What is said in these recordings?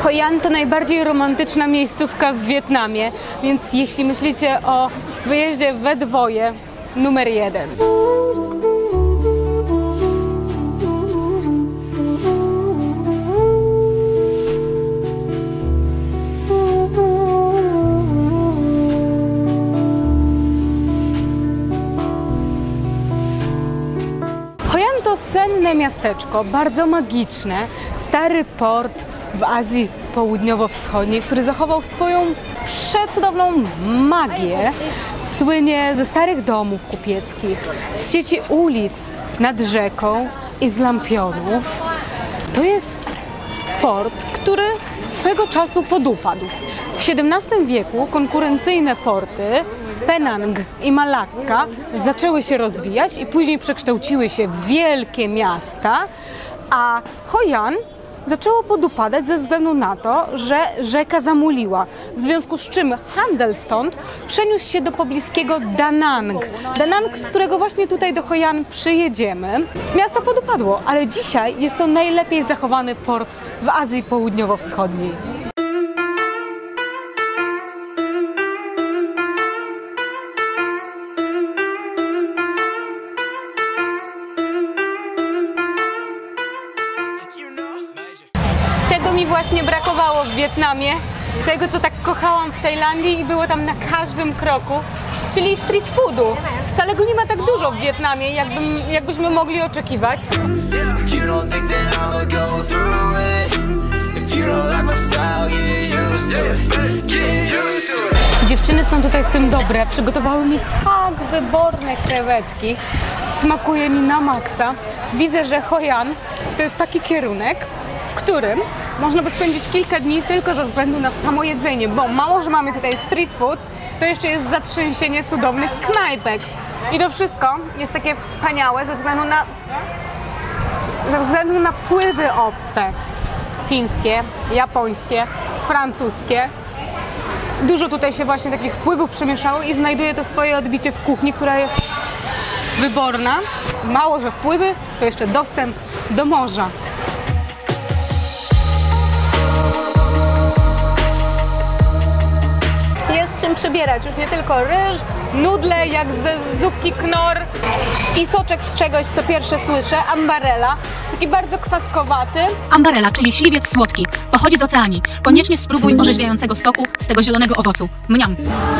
Hoi An to najbardziej romantyczna miejscówka w Wietnamie, więc jeśli myślicie o wyjeździe we dwoje, numer 1. Hoi An to senne miasteczko, bardzo magiczne, stary port w Azji Południowo-Wschodniej, który zachował swoją przecudowną magię. Słynie ze starych domów kupieckich, z sieci ulic nad rzeką i z lampionów. To jest port, który swego czasu podupadł. W XVII wieku konkurencyjne porty Penang i Malakka zaczęły się rozwijać i później przekształciły się w wielkie miasta, a Hoi An zaczęło podupadać ze względu na to, że rzeka zamuliła, w związku z czym handel stąd przeniósł się do pobliskiego Da Nang. Da Nang, z którego właśnie tutaj do Hoi An przyjedziemy. Miasto podupadło, ale dzisiaj jest to najlepiej zachowany port w Azji Południowo-Wschodniej. Tego mi właśnie brakowało w Wietnamie, tego co tak kochałam w Tajlandii i było tam na każdym kroku, czyli street foodu. Wcale go nie ma tak dużo w Wietnamie, jakbyśmy mogli oczekiwać. Dziewczyny są tutaj w tym dobre, przygotowały mi tak wyborne krewetki, smakuje mi na maksa. Widzę, że Hoi An to jest taki kierunek, w którym można by spędzić kilka dni tylko ze względu na samo jedzenie, bo mało, że mamy tutaj street food, to jeszcze jest zatrzęsienie cudownych knajpek. I to wszystko jest takie wspaniałe ze względu na wpływy obce. Chińskie, japońskie, francuskie. Dużo tutaj się właśnie takich wpływów przemieszało i znajduje to swoje odbicie w kuchni, która jest wyborna. Mało, że wpływy, to jeszcze dostęp do morza. Jest czym przybierać, już nie tylko ryż, nudle jak ze zupki knor i soczek z czegoś, co pierwsze słyszę, ambarella, taki bardzo kwaskowaty. Ambarella, czyli śliwiec słodki, pochodzi z Oceanii. Koniecznie spróbuj orzeźwiającego soku z tego zielonego owocu. Mniam!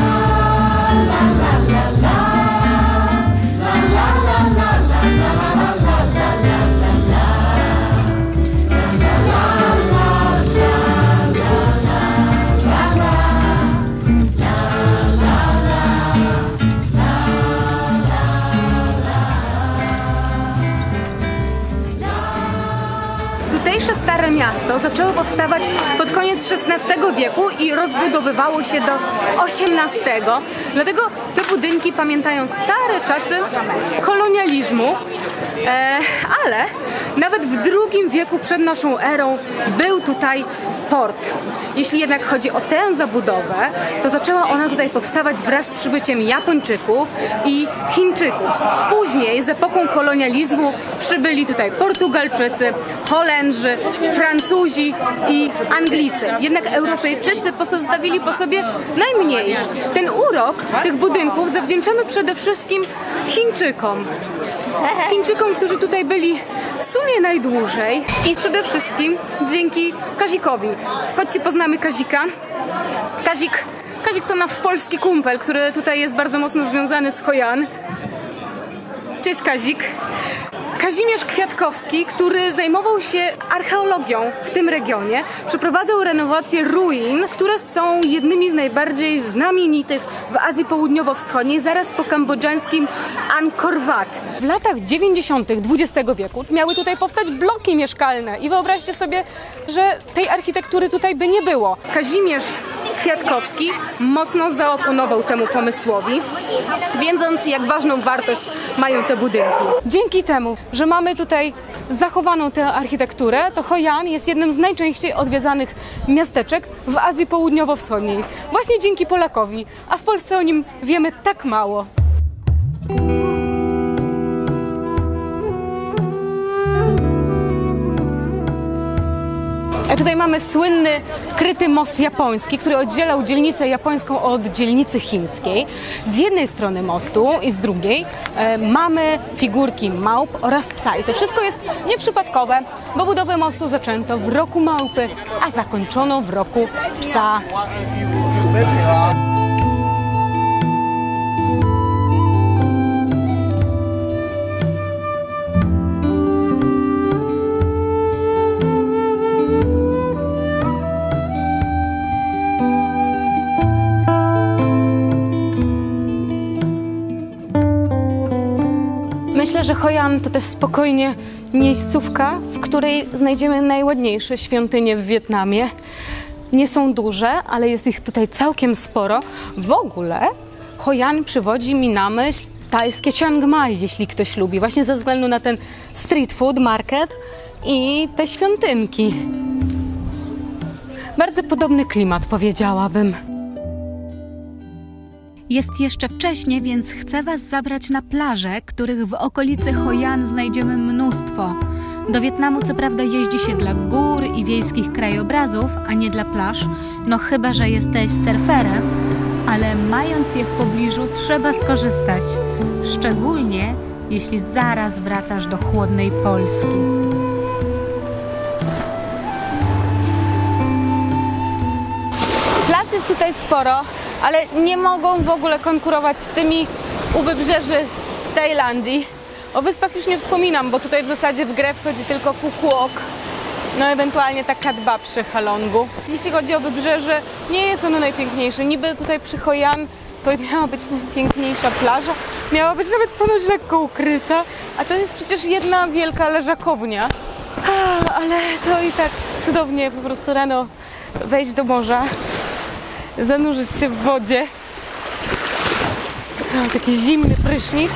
Tutejsze stare miasto zaczęło powstawać pod koniec XVI wieku i rozbudowywało się do XVIII. Dlatego te budynki pamiętają stare czasy kolonializmu, ale nawet w II wieku przed naszą erą był tutaj port. Jeśli jednak chodzi o tę zabudowę, to zaczęła ona tutaj powstawać wraz z przybyciem Japończyków i Chińczyków. Później z epoką kolonializmu przybyli tutaj Portugalczycy, Holendrzy, Francuzi i Anglicy. Jednak Europejczycy pozostawili po sobie najmniej. Ten urok tych budynków zawdzięczamy przede wszystkim Chińczykom. Chińczykom, którzy tutaj byli w sumie najdłużej i przede wszystkim dzięki Kazikowi. Chodźcie, poznamy Kazika. Kazik to nasz polski kumpel, który tutaj jest bardzo mocno związany z Hoi An. Cześć Kazik. Kazimierz Kwiatkowski, który zajmował się archeologią w tym regionie, przeprowadzał renowację ruin, które są jednymi z najbardziej znamienitych w Azji Południowo-Wschodniej, zaraz po kambodżańskim Angkor Wat. W latach 90. XX wieku miały tutaj powstać bloki mieszkalne i wyobraźcie sobie, że tej architektury tutaj by nie było. Kazimierz Kwiatkowski mocno zaoponował temu pomysłowi, wiedząc, jak ważną wartość mają te budynki. Dzięki temu, że mamy tutaj zachowaną tę architekturę, to Hoi An jest jednym z najczęściej odwiedzanych miasteczek w Azji Południowo-Wschodniej. Właśnie dzięki Polakowi, a w Polsce o nim wiemy tak mało. Tutaj mamy słynny kryty most japoński, który oddzielał dzielnicę japońską od dzielnicy chińskiej. Z jednej strony mostu i z drugiej mamy figurki małp oraz psa. I to wszystko jest nieprzypadkowe, bo budowę mostu zaczęto w roku małpy, a zakończono w roku psa. Myślę, że Hoi An to też spokojnie miejscówka, w której znajdziemy najładniejsze świątynie w Wietnamie. Nie są duże, ale jest ich tutaj całkiem sporo. W ogóle Hoi An przywodzi mi na myśl tajskie Chiang Mai, jeśli ktoś lubi, właśnie ze względu na ten street food market i te świątynki. Bardzo podobny klimat, powiedziałabym. Jest jeszcze wcześnie, więc chcę Was zabrać na plaże, których w okolicy Hoi An znajdziemy mnóstwo. Do Wietnamu co prawda jeździ się dla gór i wiejskich krajobrazów, a nie dla plaż, no chyba że jesteś surferem, ale mając je w pobliżu trzeba skorzystać, szczególnie jeśli zaraz wracasz do chłodnej Polski. Plaż jest tutaj sporo, ale nie mogą w ogóle konkurować z tymi u wybrzeży Tajlandii. O wyspach już nie wspominam, bo tutaj w zasadzie w grę wchodzi tylko Phu Quoc, no ewentualnie ta Cat Ba przy Halongu. Jeśli chodzi o wybrzeże, nie jest ono najpiękniejsze. Niby tutaj przy Hoi An to miała być najpiękniejsza plaża, miała być nawet ponoć lekko ukryta, a to jest przecież jedna wielka leżakownia. Ale to i tak cudownie po prostu rano wejść do morza, zanurzyć się w wodzie. Taki zimny prysznic.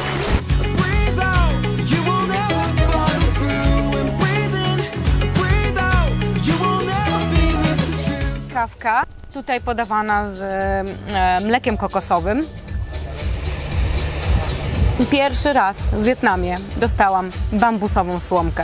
Kawka, tutaj podawana z mlekiem kokosowym. Pierwszy raz w Wietnamie dostałam bambusową słomkę.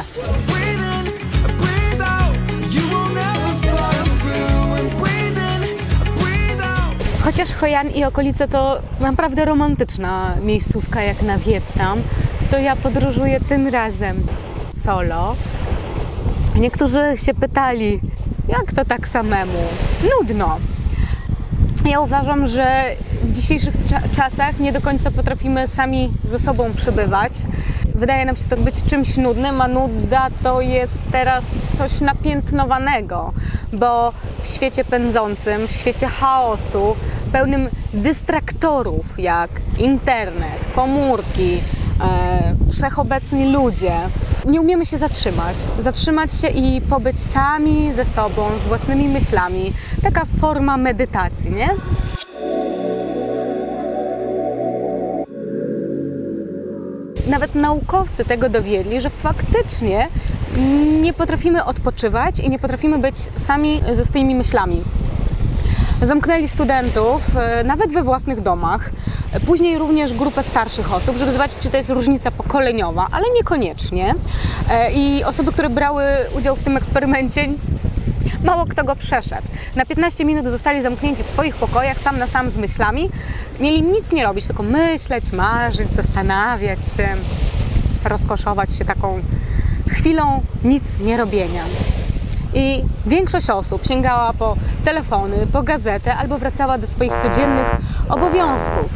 Chociaż Hoi An i okolice to naprawdę romantyczna miejscówka jak na Wietnam, to ja podróżuję tym razem solo. Niektórzy się pytali, jak to tak samemu? Nudno. Ja uważam, że w dzisiejszych czasach nie do końca potrafimy sami ze sobą przebywać. Wydaje nam się to być czymś nudnym, a nuda to jest teraz coś napiętnowanego, bo w świecie pędzącym, w świecie chaosu, pełnym dystraktorów jak internet, komórki, wszechobecni ludzie, nie umiemy się zatrzymać się i pobyć sami ze sobą, z własnymi myślami. Taka forma medytacji, nie? Nawet naukowcy tego dowiedli, że faktycznie nie potrafimy odpoczywać i nie potrafimy być sami ze swoimi myślami. Zamknęli studentów nawet we własnych domach, później również grupę starszych osób, żeby zobaczyć, czy to jest różnica pokoleniowa, ale niekoniecznie. I osoby, które brały udział w tym eksperymencie, mało kto go przeszedł. Na 15 minut zostali zamknięci w swoich pokojach, sam na sam z myślami. Mieli nic nie robić, tylko myśleć, marzyć, zastanawiać się, rozkoszować się taką chwilą nic nie robienia. I większość osób sięgała po telefony, po gazetę albo wracała do swoich codziennych obowiązków.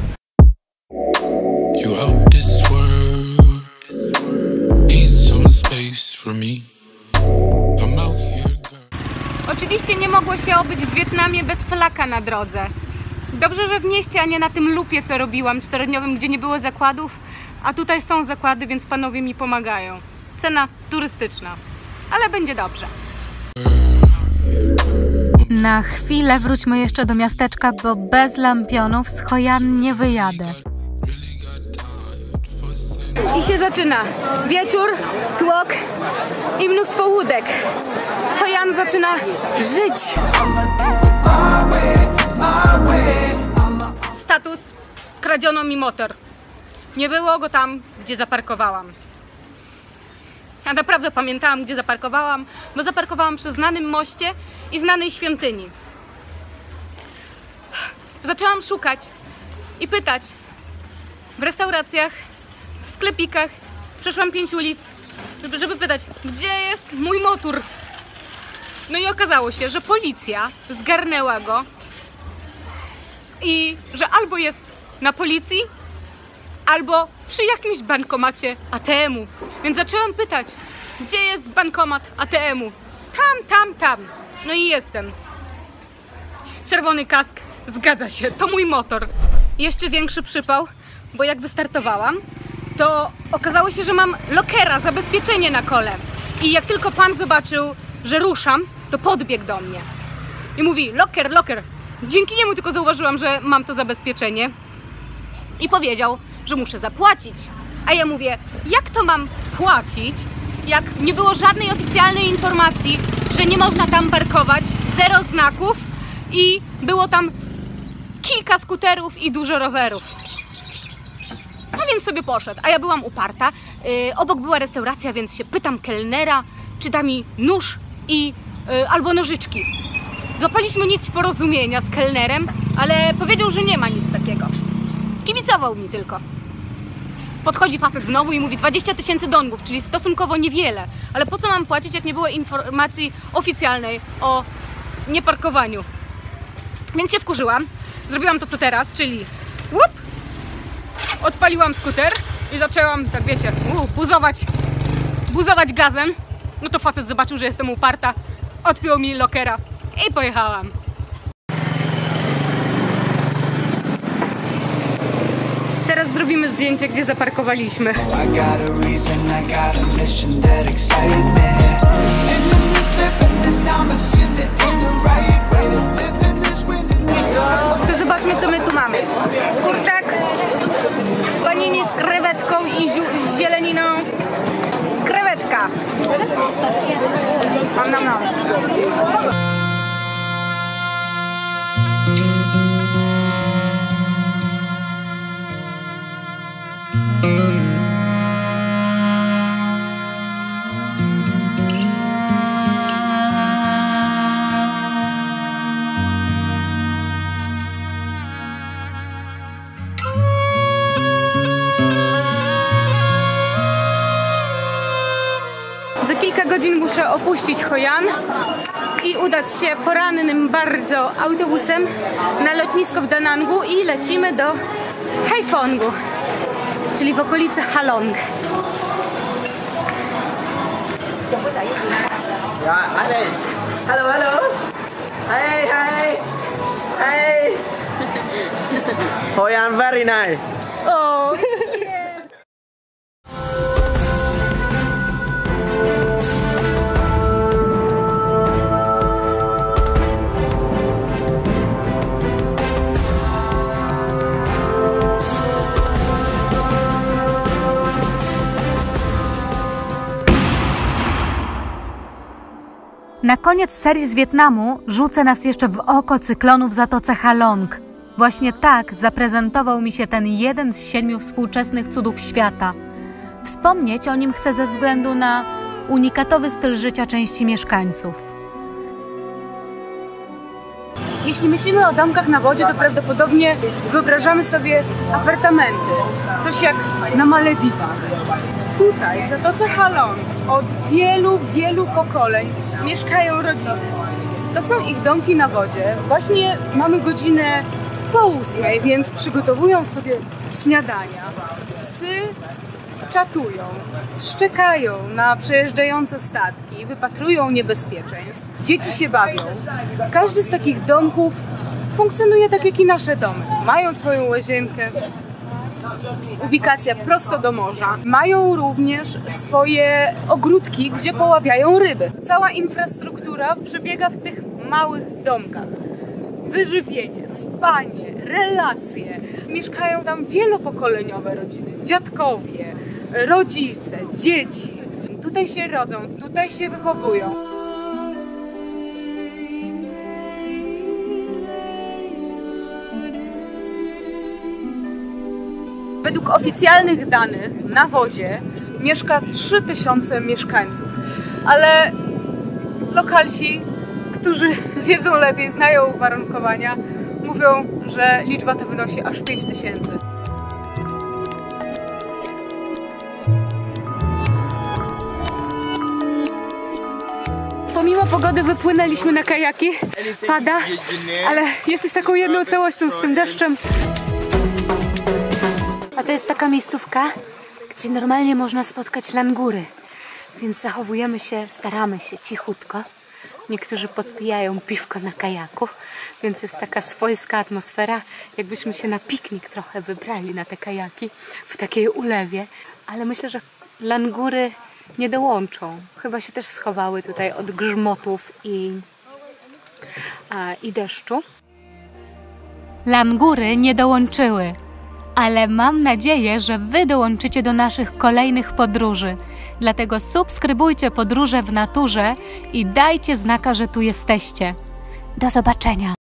Oczywiście nie mogło się obyć w Wietnamie bez flaka na drodze. Dobrze, że w mieście, a nie na tym lupie, co robiłam 4-dniowym, gdzie nie było zakładów, a tutaj są zakłady, więc panowie mi pomagają. Cena turystyczna, ale będzie dobrze. Na chwilę wróćmy jeszcze do miasteczka, bo bez lampionów z Hoi An nie wyjadę. I się zaczyna. Wieczór, tłok i mnóstwo łódek. Hoi An zaczyna żyć. Status: skradziono mi motor. Nie było go tam, gdzie zaparkowałam. Ja naprawdę pamiętałam, gdzie zaparkowałam, bo zaparkowałam przy znanym moście i znanej świątyni. Zaczęłam szukać i pytać w restauracjach, w sklepikach. Przeszłam 5 ulic, żeby pytać, gdzie jest mój motor. No i okazało się, że policja zgarnęła go i że albo jest na policji, albo przy jakimś bankomacie ATM-u. Więc zaczęłam pytać, gdzie jest bankomat ATM-u? Tam. No i jestem. Czerwony kask, zgadza się, to mój motor. Jeszcze większy przypał, bo jak wystartowałam, to okazało się, że mam lockera, zabezpieczenie na kole. I jak tylko pan zobaczył, że ruszam, to podbiegł do mnie. I mówi, locker. Dzięki niemu tylko zauważyłam, że mam to zabezpieczenie. I powiedział, że muszę zapłacić. A ja mówię, jak to mam płacić, jak nie było żadnej oficjalnej informacji, że nie można tam parkować, 0 znaków i było tam kilka skuterów i dużo rowerów. No więc sobie poszedł, a ja byłam uparta. Obok była restauracja, więc się pytam kelnera, czy da mi nóż i albo nożyczki. Złapaliśmy nic porozumienia z kelnerem, ale powiedział, że nie ma nic takiego. Kibicował mi tylko. Podchodzi facet znowu i mówi 20 000 dongów, czyli stosunkowo niewiele. Ale po co mam płacić, jak nie było informacji oficjalnej o nieparkowaniu? Więc się wkurzyłam. Zrobiłam to, co teraz, czyli łup, odpaliłam skuter i zaczęłam, tak wiecie, buzować gazem. No to facet zobaczył, że jestem uparta, odpiął mi lockera i pojechałam. Teraz zrobimy zdjęcie, gdzie zaparkowaliśmy. To zobaczmy, co my tu mamy. Kurczak, panini z krewetką i z zieleniną. Krewetka. Nam. Za kilka godzin muszę opuścić Hoi An i udać się porannym bardzo autobusem na lotnisko w Da Nangu i lecimy do Haiphongu, czyli w okolicy Halong. Hello. Hey. Hoi An very nice. Oh. Na koniec serii z Wietnamu rzucę nas jeszcze w oko cyklonu w Zatoce Halong. Właśnie tak zaprezentował mi się ten jeden z 7 współczesnych cudów świata. Wspomnieć o nim chcę ze względu na unikatowy styl życia części mieszkańców. Jeśli myślimy o domkach na wodzie, to prawdopodobnie wyobrażamy sobie apartamenty. Coś jak na Malediwach. Tutaj, w Zatoce Halong, od wielu pokoleń mieszkają rodziny. To są ich domki na wodzie. Właśnie mamy godzinę po 8, więc przygotowują sobie śniadania. Psy czatują, szczekają na przejeżdżające statki, wypatrują niebezpieczeństw. Dzieci się bawią. Każdy z takich domków funkcjonuje tak jak i nasze domy. Mają swoją łazienkę, ubikacja prosto do morza. Mają również swoje ogródki, gdzie poławiają ryby. Cała infrastruktura przebiega w tych małych domkach. Wyżywienie, spanie, relacje. Mieszkają tam wielopokoleniowe rodziny, dziadkowie, rodzice, dzieci. Tutaj się rodzą, tutaj się wychowują. Według oficjalnych danych na wodzie mieszka 3000 mieszkańców. Ale lokalsi, którzy wiedzą lepiej, znają uwarunkowania, mówią, że liczba ta wynosi aż 5000. Pomimo pogody wypłynęliśmy na kajaki, pada, ale jesteś taką jedną całością z tym deszczem. A to jest taka miejscówka, gdzie normalnie można spotkać langury, więc zachowujemy się, staramy się cichutko. Niektórzy podpijają piwko na kajaku, więc jest taka swojska atmosfera, jakbyśmy się na piknik trochę wybrali na te kajaki w takiej ulewie, ale myślę, że langury nie dołączą. Chyba się też schowały tutaj od grzmotów i deszczu. Langury nie dołączyły, ale mam nadzieję, że Wy dołączycie do naszych kolejnych podróży. Dlatego subskrybujcie Podróże w Naturze i dajcie znaka, że tu jesteście. Do zobaczenia!